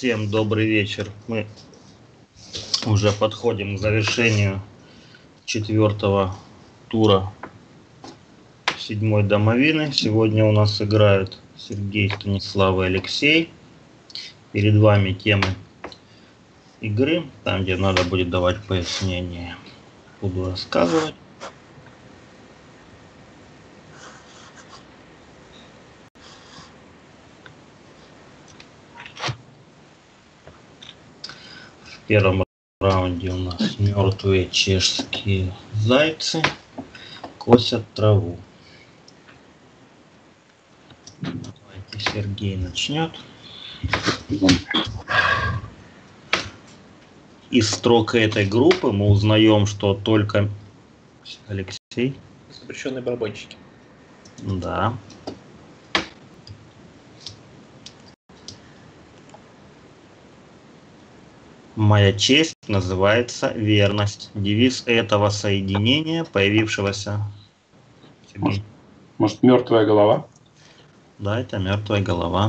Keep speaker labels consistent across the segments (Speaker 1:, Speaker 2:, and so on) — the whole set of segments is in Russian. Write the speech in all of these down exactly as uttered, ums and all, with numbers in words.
Speaker 1: Всем добрый вечер. Мы уже подходим к завершению четвертого тура седьмой домовины. Сегодня у нас играют Сергей, Станислав и Алексей. Перед вами темы игры, там где надо будет давать пояснение, буду рассказывать. В первом раунде у нас мертвые чешские зайцы косят траву. Давайте Сергей начнет. Из строк этой группы мы узнаем, что только Алексей.
Speaker 2: Запрещенные барабанщики.
Speaker 1: Да. Моя честь называется верность. Девиз этого соединения, появившегося...
Speaker 3: Может, может, мертвая голова?
Speaker 1: Да, это мертвая голова.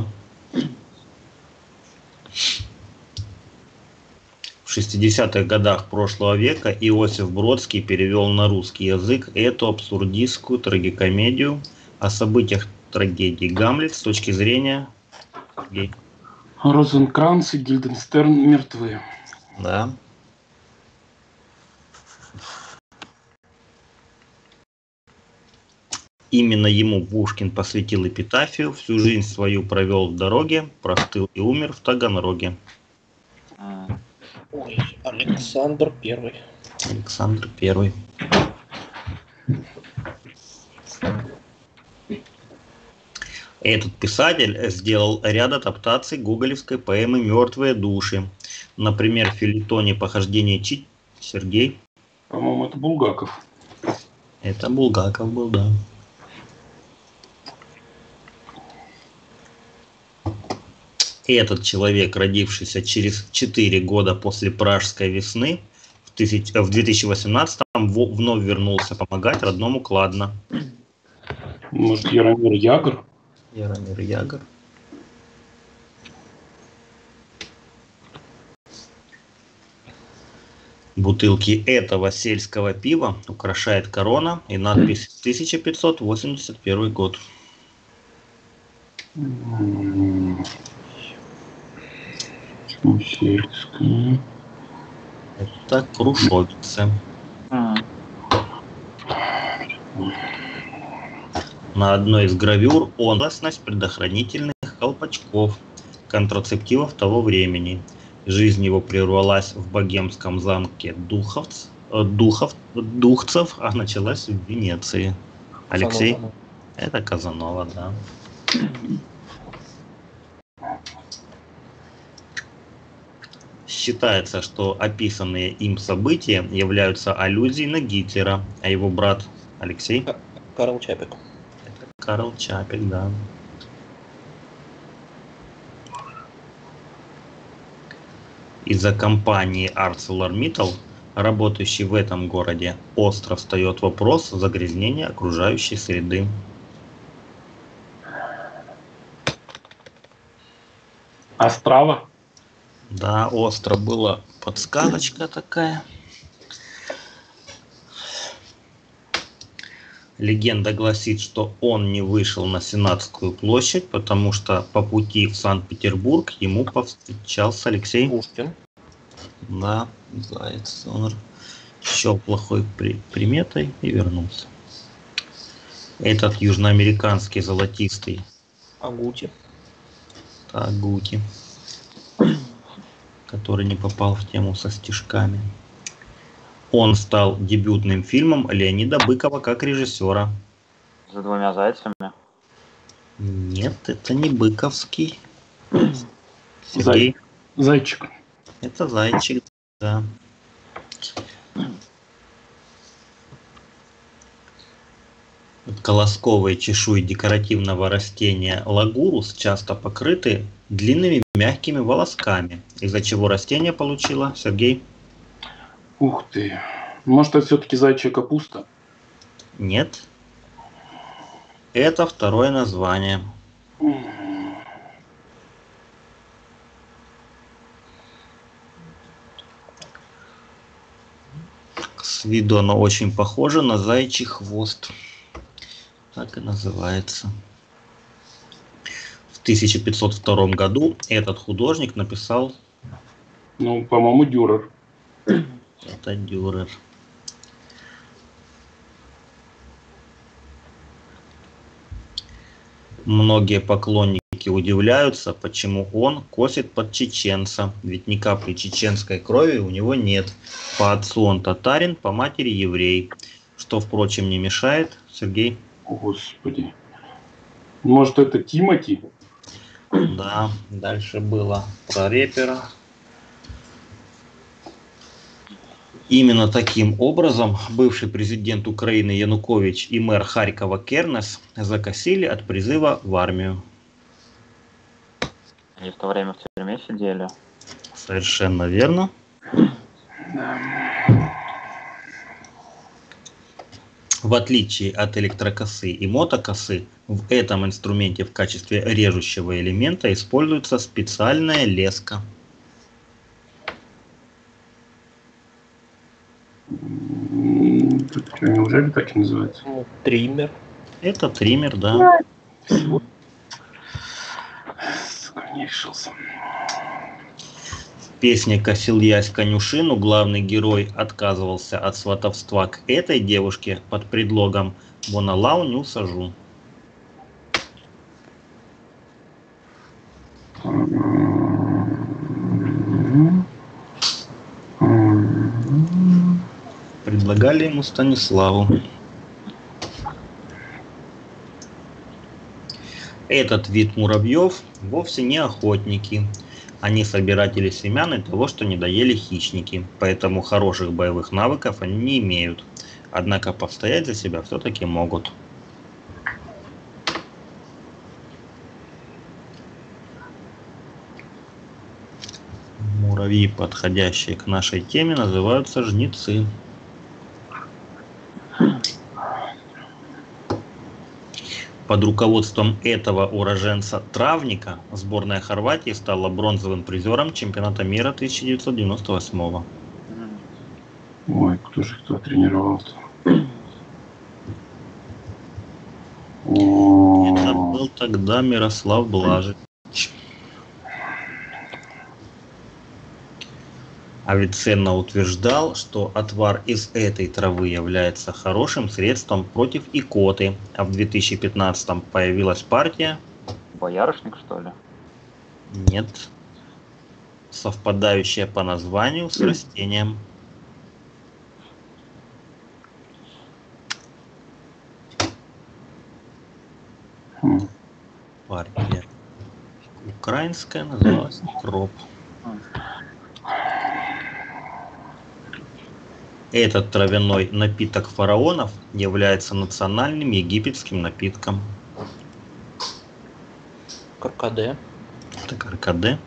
Speaker 1: В шестидесятых годах прошлого века Иосиф Бродский перевел на русский язык эту абсурдистскую трагикомедию о событиях трагедии «Гамлет» с точки зрения...
Speaker 3: Розенкранц и Гильденстерн мертвы.
Speaker 1: Да. Именно ему Пушкин посвятил эпитафию. Всю жизнь свою провел в дороге, простыл и умер в Таганроге.
Speaker 2: Ой, Александр Первый.
Speaker 1: Александр Первый. Этот писатель сделал ряд адаптаций гоголевской поэмы «Мертвые души». Например, в фельетоне «Похождение Чи...» Сергей.
Speaker 3: По-моему, это Булгаков.
Speaker 1: Это Булгаков был, да. Этот человек, родившийся через четыре года после Пражской весны, в, тысяч... в две тысячи восемнадцатом вновь вернулся помогать родному Кладно.
Speaker 3: Может, Яромир Ягр?
Speaker 1: Яромир Ягр. Бутылки этого сельского пива украшает корона и надпись тысяча пятьсот восемьдесят первый год.
Speaker 3: Почему сельское?
Speaker 1: Это Крушовицы.
Speaker 2: А.
Speaker 1: На одной из гравюр он властность предохранительных колпачков, контрацептивов того времени. Жизнь его прервалась в богемском замке Духовц, Духов, Духцев, а началась в Венеции. Алексей?
Speaker 2: Казанова.
Speaker 1: Это Казанова, да. Считается, что описанные им события являются аллюзией на Гитлера, а его брат Алексей?
Speaker 2: Карл Чапек.
Speaker 1: Это Карл Чапек, да. Из-за компании ArcelorMittal, работающей в этом городе, остро встает вопрос загрязнения окружающей среды.
Speaker 3: Острава?
Speaker 1: Да, остро была подсказочка такая. Легенда гласит, что он не вышел на Сенатскую площадь, потому что по пути в Санкт-Петербург ему повстречался Алексей.
Speaker 2: Пушкин.
Speaker 1: Да, заяц. Он счел плохой при приметой и вернулся. Этот южноамериканский золотистый.
Speaker 2: Агути.
Speaker 1: Агути. Который не попал в тему со стишками. Он стал дебютным фильмом Леонида Быкова как режиссера.
Speaker 4: За двумя зайцами?
Speaker 1: Нет, это не Быковский. Сергей.
Speaker 3: Зайчик.
Speaker 1: Это Зайчик, да. Колосковые чешуи декоративного растения лагурус часто покрыты длинными мягкими волосками, из-за чего растение получило, Сергей?
Speaker 3: Ух ты. Может, это все-таки зайчья капуста?
Speaker 1: Нет. Это второе название. С виду оно очень похоже на заячий хвост. Так и называется. В тысяча пятьсот втором году этот художник написал...
Speaker 3: Ну, по-моему, Дюрер.
Speaker 1: Это Дюрер. Многие поклонники удивляются, почему он косит под чеченца, ведь ни капли чеченской крови у него нет. По отцу он татарин, по матери еврей, что, впрочем, не мешает. Сергей?
Speaker 3: Господи. Может, это Тимати?
Speaker 1: Да, дальше было про рэпера. Именно таким образом бывший президент Украины Янукович и мэр Харькова Кернес закосили от призыва в армию.
Speaker 4: Они в то время в тюрьме сидели.
Speaker 1: Совершенно верно.
Speaker 3: Да.
Speaker 1: В отличие от электрокосы и мотокосы, в этом инструменте в качестве режущего элемента используется специальная леска.
Speaker 3: Что, неужели так и называется?
Speaker 2: Ну, триммер.
Speaker 1: Это триммер, да.
Speaker 3: Сука, не решился.
Speaker 1: В песне «Косил ясь конюшину» главный герой отказывался от сватовства к этой девушке под предлогом «Вона лауню сажу». Предлагали ему Станиславу. Этот вид муравьев вовсе не охотники. Они собиратели семян и того, что не доели хищники. Поэтому хороших боевых навыков они не имеют. Однако постоять за себя все-таки могут. Муравьи, подходящие к нашей теме, называются жнецы. Под руководством этого уроженца травника сборная Хорватии стала бронзовым призером чемпионата мира тысяча девятьсот девяносто восьмого.
Speaker 3: Ой, кто же кто тренировался?
Speaker 1: Это был тогда Мирослав Блажевич. Авиценна утверждал, что отвар из этой травы является хорошим средством против икоты, а в две тысячи пятнадцатом появилась партия...
Speaker 4: Боярышник, что ли?
Speaker 1: Нет. Совпадающая по названию с растением. Партия украинская называлась «Кроп». Этот травяной напиток фараонов является национальным египетским напитком.
Speaker 2: Каркаде.
Speaker 1: Это каркаде.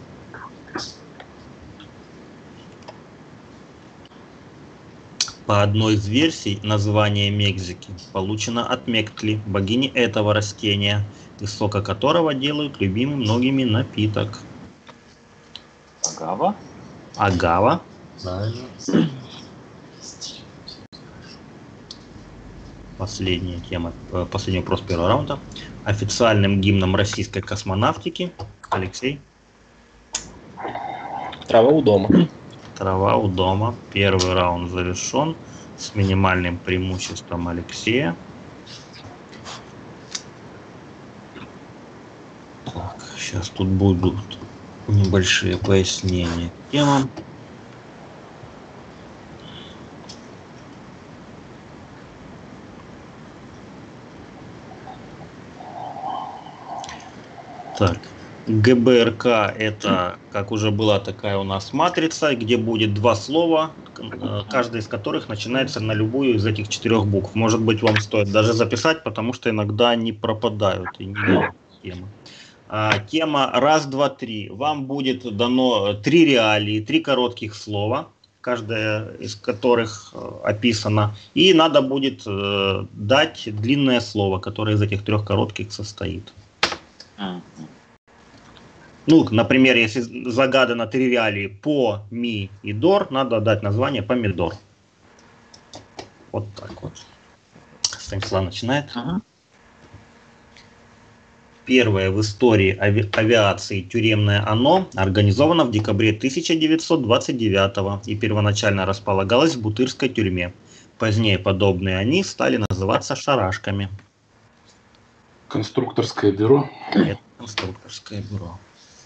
Speaker 1: По одной из версий, название Мекзики получено от Мектли, богини этого растения, из сока которого делают любимый многими напиток.
Speaker 4: Агава?
Speaker 1: Агава. Последняя тема, последний вопрос первого раунда. Официальным гимном российской космонавтики. Алексей.
Speaker 2: Трава у дома.
Speaker 1: Трава у дома. Первый раунд завершен с минимальным преимуществом Алексея. Так, сейчас тут будут небольшие пояснения темам. Так, ГБРК это, как уже была такая у нас матрица, где будет два слова, каждый из которых начинается на любую из этих четырех букв. Может быть, вам стоит даже записать, потому что иногда они пропадают и не темы. А, тема раз, два, три. Вам будет дано три реалии, три коротких слова, каждая из которых описана, и надо будет э, дать длинное слово, которое из этих трех коротких состоит. Ну, например, если загадано три реалии по, ми и дор, надо дать название помидор. Вот так вот. Станислав начинает.
Speaker 4: Ага.
Speaker 1: Первое в истории ави- авиации тюремное ОНО организовано в декабре тысяча девятьсот двадцать девятого и первоначально располагалось в Бутырской тюрьме. Позднее подобные они стали называться шарашками.
Speaker 3: Конструкторское бюро.
Speaker 1: Это конструкторское бюро.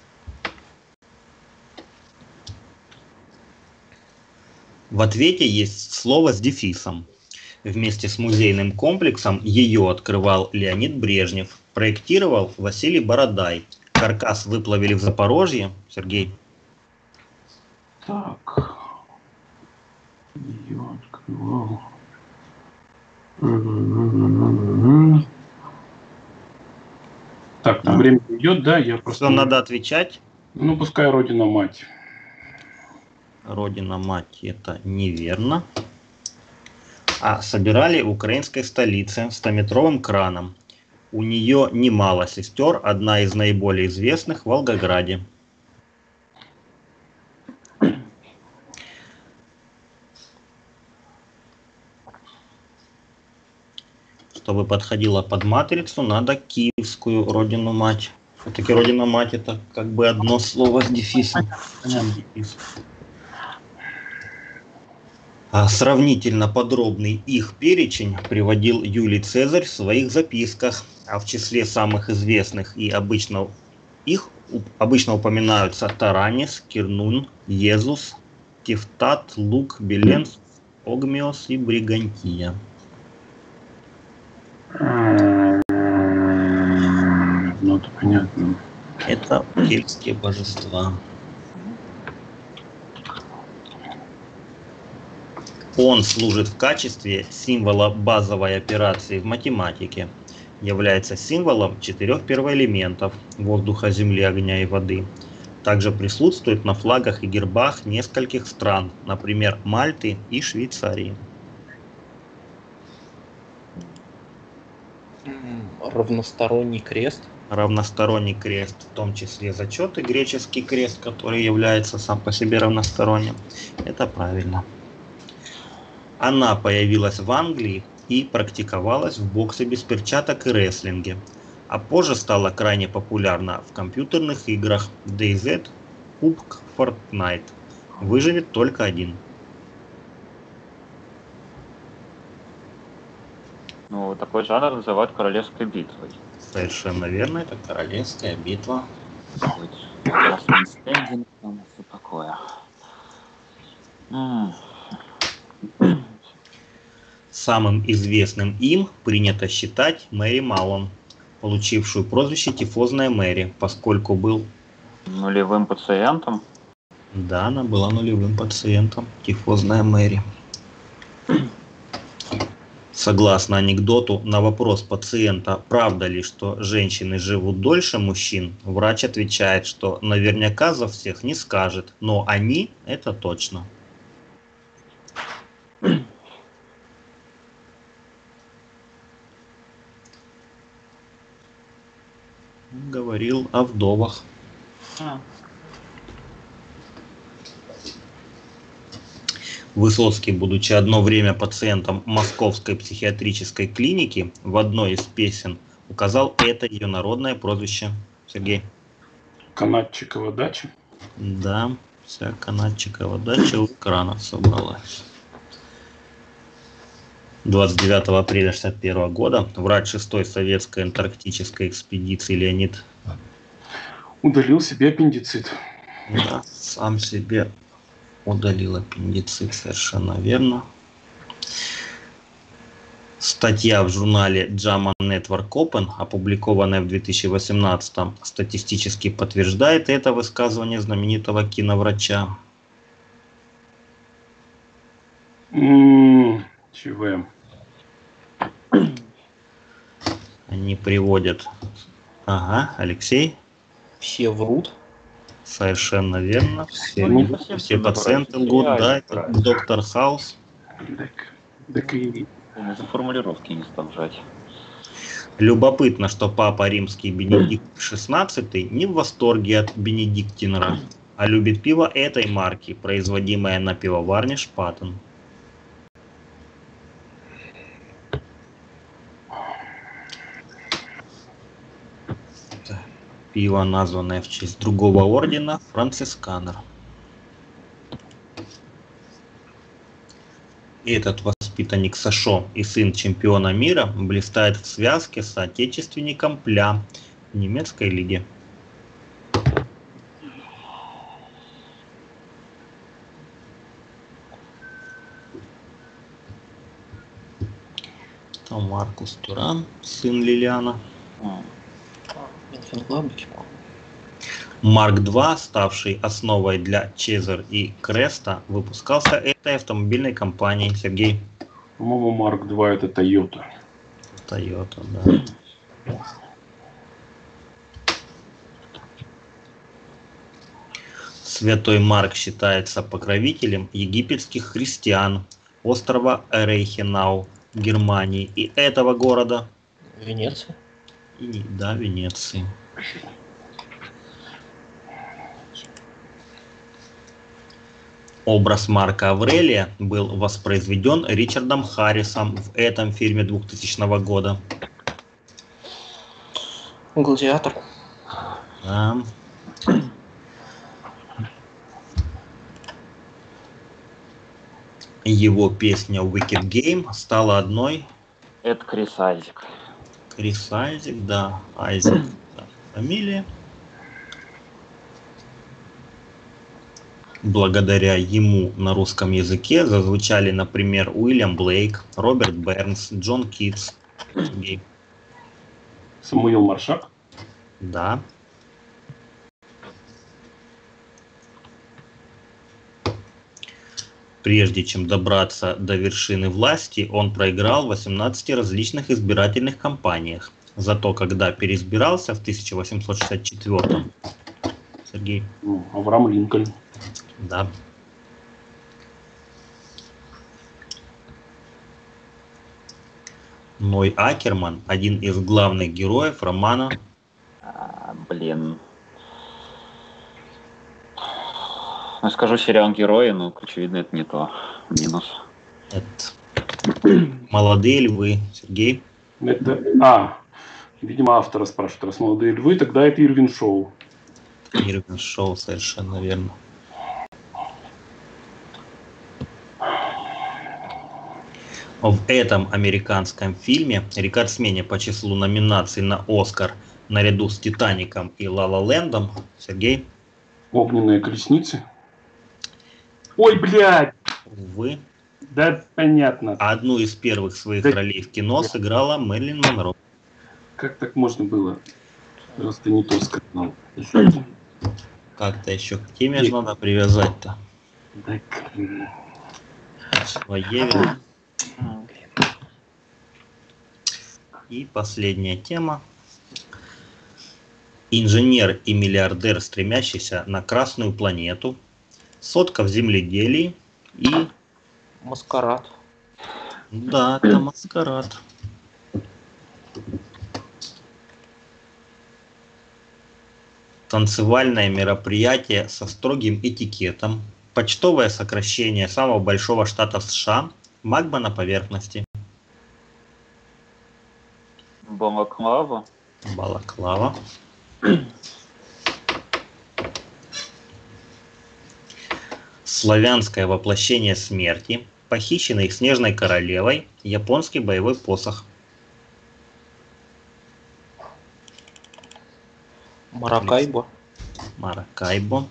Speaker 1: В ответе есть слово с дефисом. Вместе с музейным комплексом ее открывал Леонид Брежнев, проектировал Василий Бородай. Каркас выплавили в Запорожье. Сергей.
Speaker 3: Так. Ее открывал. М-м-м-м-м-м. Так, там
Speaker 1: Да.
Speaker 3: время идет, да? Я просто...
Speaker 1: Что надо отвечать?
Speaker 3: Ну, пускай Родина-мать.
Speaker 1: Родина-мать, это неверно. А собирали в украинской столице стометровым краном. У нее немало сестер, одна из наиболее известных в Волгограде. Чтобы подходила под матрицу, надо киевскую Родину-мать. Все-таки Родина-мать это как бы одно слово с дефисом. Дефис. А сравнительно подробный их перечень приводил Юлий Цезарь в своих записках, а в числе самых известных и обычно их у- обычно упоминаются Таранис, Кирнун, Езус, Тевтат, Лук, Беленс, Огмиос и Бригантия.
Speaker 3: Ну, это понятно.
Speaker 1: Это кельтские божества. Он служит в качестве символа базовой операции в математике. Является символом четырех первоэлементов – воздуха, земли, огня и воды. Также присутствует на флагах и гербах нескольких стран, например, Мальты и Швейцарии.
Speaker 2: М, Равносторонний крест.
Speaker 1: Равносторонний крест, в том числе зачет и греческий крест, который является сам по себе равносторонним. Это правильно. Она появилась в Англии и практиковалась в боксе без перчаток и рестлинге, а позже стала крайне популярна в компьютерных играх ди зет, Кубк, Fortnite. Выживет только один.
Speaker 4: Ну, такой жанр называют королевской битвой.
Speaker 1: Совершенно верно, это королевская битва.
Speaker 4: Быть last man standing, там все такое. М.
Speaker 1: Самым известным им принято считать Мэри Малон, получившую прозвище «Тифозная Мэри», поскольку был,
Speaker 4: Нулевым пациентом.
Speaker 1: да, она была нулевым пациентом, тифозная Мэри. Согласно анекдоту, на вопрос пациента, правда ли, что женщины живут дольше мужчин, врач отвечает, что наверняка за всех не скажет, но они – это точно. Говорил о вдовах. Высоцкий, будучи одно время пациентом Московской психиатрической клиники, в одной из песен указал это ее народное прозвище. Сергей.
Speaker 3: Канатчикова дача.
Speaker 1: Да, вся канатчикова дача у экранов собралась. двадцать девятого апреля шестьдесят первого года врач шестой советской антарктической экспедиции Леонид
Speaker 3: Удалил себе аппендицит.
Speaker 1: да, сам себе удалил аппендицит, совершенно верно. Статья в журнале JAMA Network Open, опубликованная в две тысячи восемнадцатом, статистически подтверждает это высказывание знаменитого киноврача.
Speaker 3: М, ЧВ.
Speaker 1: Они приводят... Ага, Алексей.
Speaker 2: Все врут.
Speaker 1: Совершенно верно. Все,
Speaker 4: Ну, не
Speaker 1: лгут,
Speaker 4: совсем
Speaker 1: все
Speaker 4: киноврач,
Speaker 1: пациенты
Speaker 4: это
Speaker 1: лгут, да,
Speaker 4: реальный
Speaker 1: это
Speaker 4: врач.
Speaker 1: доктор Хаус.
Speaker 3: Так, так и...
Speaker 4: Я за формулировки не стал жать.
Speaker 1: Любопытно, что папа римский Бенедикт шестнадцатый не в восторге от Бенедиктинера, а любит пиво этой марки, производимое на пивоварне Шпатен. Пиво, названное в честь другого ордена, францисканер. Этот воспитанник Сашо и сын чемпиона мира блистает в связке с соотечественником Пля в немецкой лиге. Там Маркус Туран, сын Лилиана.
Speaker 4: М.
Speaker 2: Мюнхен-Гладбах.
Speaker 1: Марк два, ставший основой для Чезер и Креста, выпускался этой автомобильной компанией. Сергей.
Speaker 3: По-моему, Марк два это Toyota.
Speaker 1: Toyota, да. Святой Марк считается покровителем египетских христиан, острова Рейхенау, Германии и этого города.
Speaker 2: Венеция.
Speaker 1: И, да, Венеции. Образ Марка Аврелия был воспроизведен Ричардом Харрисом в этом фильме двухтысячного года.
Speaker 2: Гладиатор.
Speaker 1: Да. Его песня Wicked Game стала одной.
Speaker 4: Это Крис Айзек.
Speaker 1: Крис Айзек, да, Айзек, да, фамилия. Благодаря ему на русском языке зазвучали, например, Уильям Блейк, Роберт Бернс, Джон Китс. Сергей.
Speaker 3: Самуил Маршак.
Speaker 1: Да. Прежде чем добраться до вершины власти, он проиграл в восемнадцати различных избирательных кампаниях. Зато когда переизбирался в тысяча восемьсот шестьдесят четвёртом, Сергей.
Speaker 3: Ну, Авраам Линкольн.
Speaker 1: Да. Ной Акерман, один из главных героев романа.
Speaker 4: А, блин. Ну, скажу сериал «Герои», но, очевидно, это не то. Минус.
Speaker 1: Это «Молодые львы». Сергей.
Speaker 3: Это... А, видимо, автора спрашивают, раз молодые львы, тогда это Ирвин Шоу.
Speaker 1: Ирвин Шоу, совершенно верно. В этом американском фильме рекордсмене по числу номинаций на Оскар наряду с «Титаником» и «Ла Ла Лэндом». Сергей.
Speaker 3: Огненные колесницы. Ой, блядь!
Speaker 1: Увы.
Speaker 3: Да, понятно.
Speaker 1: Одну из первых своих
Speaker 3: Да.
Speaker 1: ролей в кино сыграла Мэрилин Монро.
Speaker 3: Как так можно было? Просто не то сказал.
Speaker 1: Как-то еще к теме же надо привязать-то.
Speaker 3: Так.
Speaker 1: Своей вины. И последняя тема. Инженер и миллиардер, стремящийся на Красную планету, сотка в земледелии и...
Speaker 2: Маскарад.
Speaker 1: Да, это маскарад. Танцевальное мероприятие со строгим этикетом. Почтовое сокращение самого большого штата США. Магма на поверхности.
Speaker 4: Балаклава.
Speaker 1: Балаклава. Славянское воплощение смерти. Похищенный снежной королевой. Японский боевой посох.
Speaker 2: Маракайбо.
Speaker 1: Маракайбо.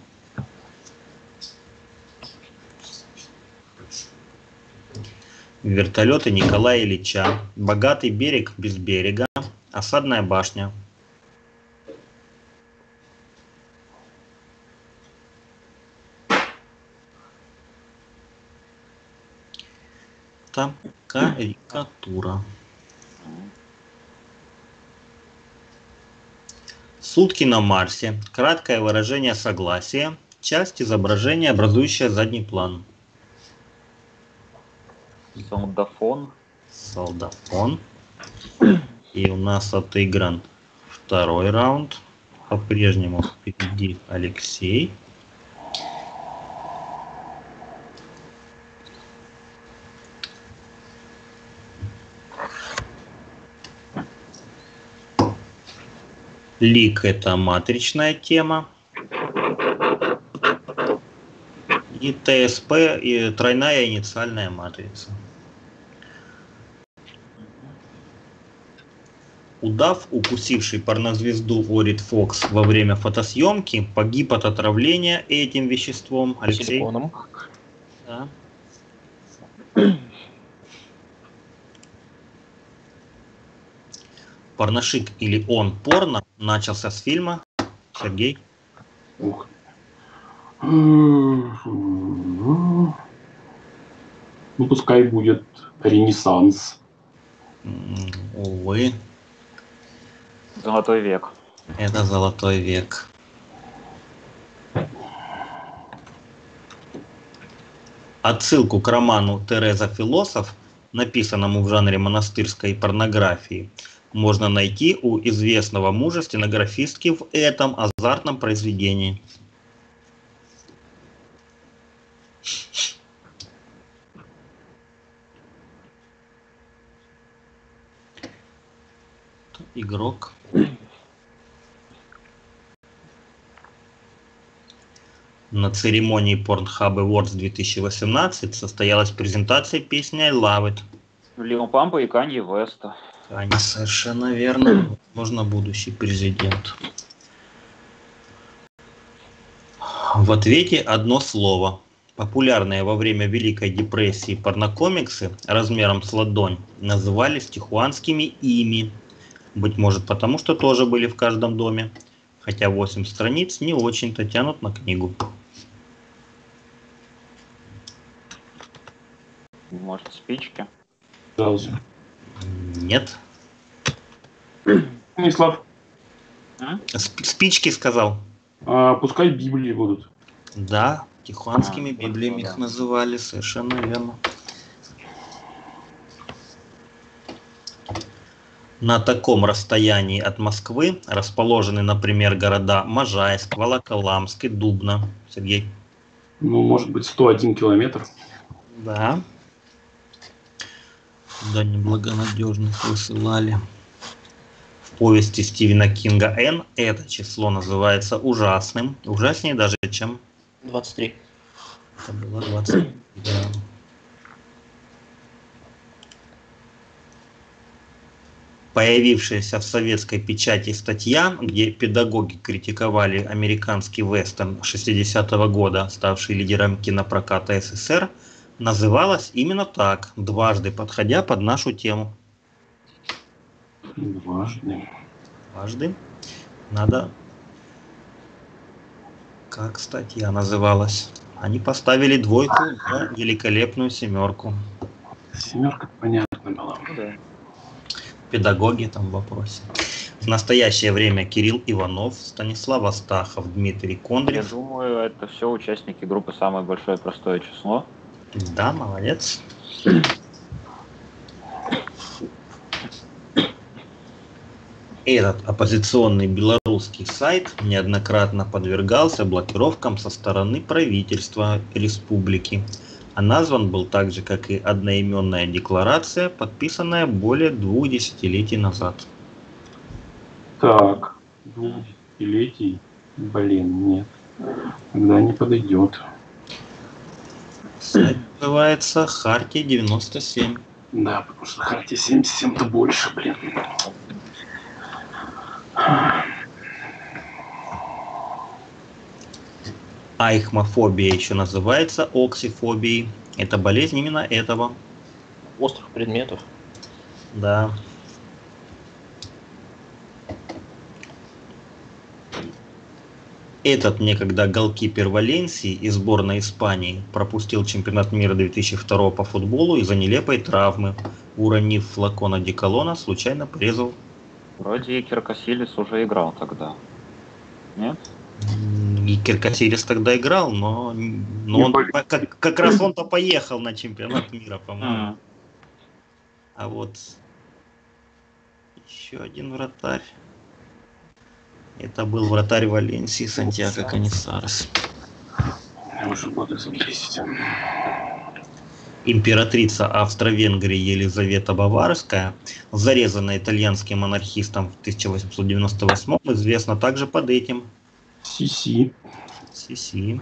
Speaker 1: Вертолеты Николая Ильича. Богатый берег без берега. Осадная башня. Там карикатура. Сутки на Марсе. Краткое выражение согласия. Часть изображения, образующая задний план.
Speaker 4: Солдафон.
Speaker 1: Солдафон. И у нас отыгран второй раунд. По-прежнему впереди Алексей. Лик — это матричная тема. И ТСП — и тройная инициальная матрица. Удав, укусивший порнозвезду Орит Фокс во время фотосъемки, погиб от отравления этим веществом. Алексей?
Speaker 2: Силиконом.
Speaker 1: Да. Порношик или он порно начался с фильма. Сергей?
Speaker 3: Ух. Ну, пускай будет Ренессанс.
Speaker 1: М, Увы,
Speaker 4: Золотой век.
Speaker 1: это золотой век. Отсылку к роману Тереза Философ, написанному в жанре монастырской порнографии, можно найти у известного мужа стенографистки в этом азартном произведении. Игрок. На церемонии Pornhub Awards две тысячи восемнадцать состоялась презентация песни I Love It.
Speaker 4: Лил Пампа и Канье Веста.
Speaker 1: Они совершенно верно. Возможно, будущий президент. В ответе одно слово. Популярные во время Великой депрессии порнокомиксы размером с ладонь назывались тихуанскими ими. Быть может, потому что тоже были в каждом доме. Хотя восемь страниц не очень-то тянут на книгу.
Speaker 4: Может, спички?
Speaker 3: Сразу.
Speaker 1: Нет.
Speaker 3: Станислав,
Speaker 1: Сп- спички сказал.
Speaker 3: а пускай Библии будут.
Speaker 1: Да, тихуанскими
Speaker 4: А,
Speaker 1: библиями
Speaker 4: да.
Speaker 1: их называли, совершенно верно. На таком расстоянии от Москвы расположены, например, города Можайск, Волоколамск и Дубна. Сергей?
Speaker 3: Ну, может быть, сто один километр.
Speaker 1: Да. Да, неблагонадежных высылали. В повести Стивена Кинга «Н» это число называется ужасным. Ужаснее даже, чем
Speaker 2: двадцать три.
Speaker 1: это было двадцать. Да. Появившаяся в советской печати статья, где педагоги критиковали американский вестерн шестидесятого года, ставший лидером кинопроката СССР, называлась именно так, дважды подходя под нашу тему.
Speaker 3: Дважды.
Speaker 1: Дважды. Надо... Как статья называлась? Они поставили двойку за великолепную семерку.
Speaker 3: Семерка понятно была.
Speaker 4: Ну да.
Speaker 1: Педагоги там в вопросе. В настоящее время Кирилл Иванов, Станислав Астахов, Дмитрий
Speaker 4: Я
Speaker 1: Кондрев.
Speaker 4: думаю, это все участники группы «Самое большое простое число».
Speaker 1: Да, молодец. Этот оппозиционный белорусский сайт неоднократно подвергался блокировкам со стороны правительства республики, а назван был так же, как и одноименная декларация, подписанная более двух десятилетий назад.
Speaker 3: Так, двух десятилетий. Блин, нет. Тогда не подойдет.
Speaker 1: Сайт называется Хартия девяносто семь.
Speaker 3: Да, потому что Хартия семьдесят семь-то больше, блин.
Speaker 1: Айхмофобия еще называется оксифобией. Это болезнь именно этого.
Speaker 2: Острых предметов.
Speaker 1: Да. Этот некогда голкипер Валенсии из сборной Испании пропустил чемпионат мира две тысячи второго по футболу из-за нелепой травмы. Уронив флакон одеколона, случайно порезал.
Speaker 4: Вроде Икер Касилис уже играл тогда. Нет?
Speaker 1: И Киркасирис тогда играл, но, но
Speaker 3: Не
Speaker 1: он,
Speaker 3: более.
Speaker 1: как, как раз он-то поехал на чемпионат мира, по-моему.
Speaker 4: М.
Speaker 1: А вот еще один вратарь. Это был вратарь Валенсии Сантьяго Каниссарес.
Speaker 3: Уже года за десять.
Speaker 1: Императрица Австро-Венгрии Елизавета Баварская, зарезанная итальянским монархистом в тысяча восемьсот девяносто восьмом, известна также под этим.
Speaker 3: Си-си.
Speaker 1: Си-си.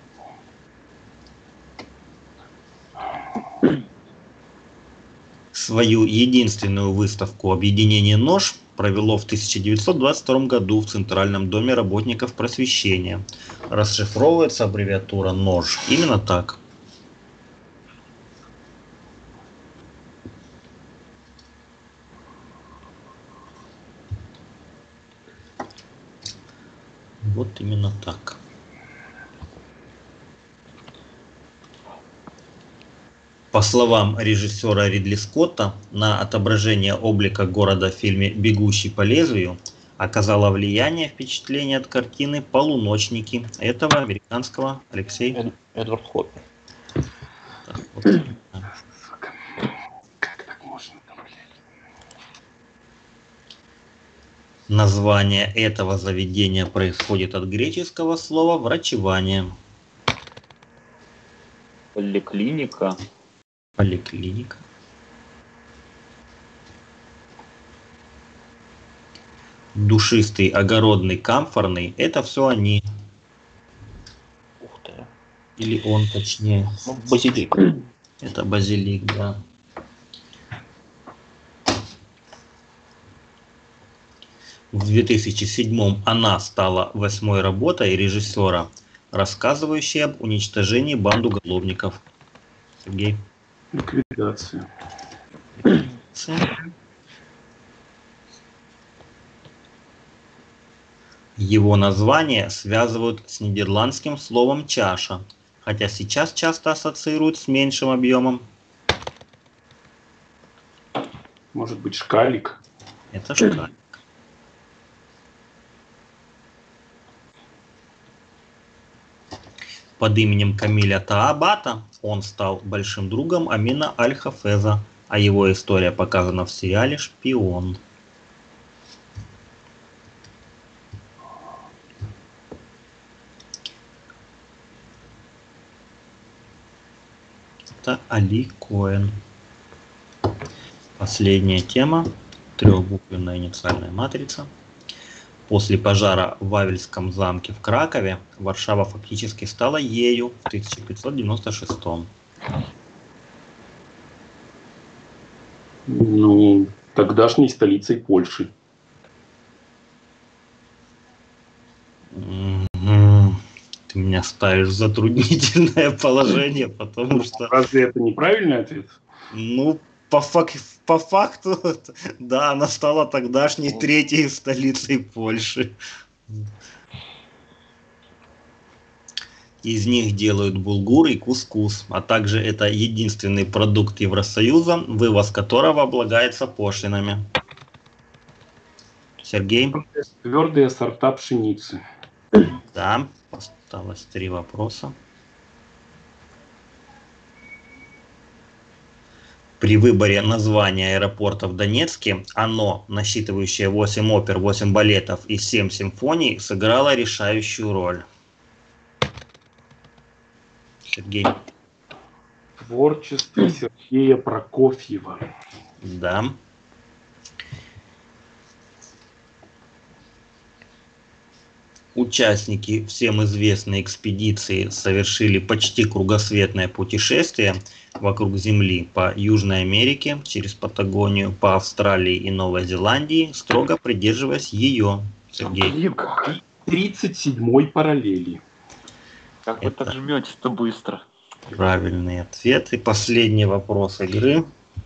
Speaker 1: Свою единственную выставку «Объединение НОЖ» провело в тысяча девятьсот двадцать втором году в Центральном доме работников просвещения. Расшифровывается аббревиатура НОЖ именно так. Вот именно так. По словам режиссера Ридли Скотта, на отображение облика города в фильме «Бегущий по лезвию» оказало влияние впечатление от картины «Полуночники» этого американского Алексей
Speaker 2: Эд- Эдвард Хоппер.
Speaker 1: Так, вот.
Speaker 3: Как так можно, блядь?
Speaker 1: Название этого заведения происходит от греческого слова «врачевание».
Speaker 4: Поликлиника.
Speaker 1: Поликлиника. Душистый, огородный, камфорный – это все они.
Speaker 2: Ух ты.
Speaker 1: Или он, точнее.
Speaker 2: Ну, базилик.
Speaker 1: Это базилик, да. В две тысячи седьмом она стала восьмой работой режиссера, рассказывающей об уничтожении банд уголовников. Сергей.
Speaker 3: Ликвидация.
Speaker 1: Его название связывают с нидерландским словом «чаша», хотя сейчас часто ассоциируют с меньшим объемом.
Speaker 3: Может быть, шкалик?
Speaker 1: Это шкалик. Под именем Камиля Таабата он стал большим другом Амина Аль-Хафеза, а его история показана в сериале «Шпион». Это Али Коэн. Последняя тема. Трехбуквенная инициальная матрица. После пожара в Вавельском замке в Кракове Варшава фактически стала ею в тысяча пятьсот девяносто шестом.
Speaker 3: Ну, тогдашней столицей Польши.
Speaker 1: М-м-м. Ты меня ставишь в затруднительное положение, потому что...
Speaker 3: Разве это неправильный ответ?
Speaker 1: Ну, по, фак... по факту, да, она стала тогдашней третьей столицей Польши. Из них делают булгур и кускус, а также это единственный продукт Евросоюза, вывоз которого облагается пошлинами. Сергей?
Speaker 3: Твердые сорта пшеницы.
Speaker 1: Да, осталось три вопроса. При выборе названия аэропорта в Донецке оно, насчитывающее восемь опер, восемь балетов и семь симфоний, сыграло решающую роль. Сергей.
Speaker 3: Творчество Сергея Прокофьева.
Speaker 1: Да. Участники всем известной экспедиции совершили почти кругосветное путешествие вокруг Земли по Южной Америке, через Патагонию, по Австралии и Новой Зеландии, строго придерживаясь ее. Сергей.
Speaker 3: тридцать седьмой параллели.
Speaker 4: Как вы так жмете-то быстро?
Speaker 1: Правильный ответ. И последний вопрос игры.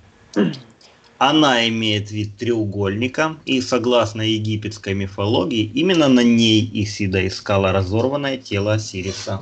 Speaker 1: Она имеет вид треугольника, и согласно египетской мифологии, именно на ней Исида искала разорванное тело Осириса.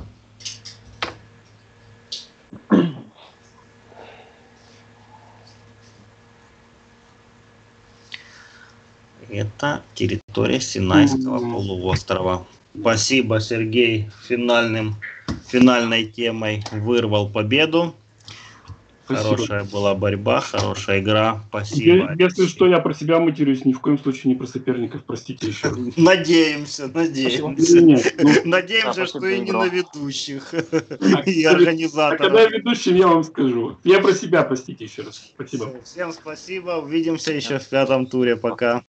Speaker 1: Это территория Синайского полуострова. Спасибо, Сергей. Финальным, финальной темой вырвал победу.
Speaker 3: Спасибо.
Speaker 1: Хорошая была борьба, хорошая игра. Спасибо.
Speaker 3: Е- Если что, я про себя матерюсь, ни в коем случае не про соперников, простите еще раз.
Speaker 1: Надеемся, надеемся.
Speaker 3: Нет, ну,
Speaker 1: Надеемся,
Speaker 4: Да,
Speaker 1: что
Speaker 4: спасибо
Speaker 1: и
Speaker 4: за
Speaker 1: не
Speaker 4: игру.
Speaker 1: на ведущих
Speaker 3: а
Speaker 1: и
Speaker 3: когда- а когда
Speaker 1: организаторов.
Speaker 3: я ведущий, я вам скажу. Я про себя, простите еще раз. Спасибо.
Speaker 1: Всем спасибо. Увидимся еще в пятом туре. Пока.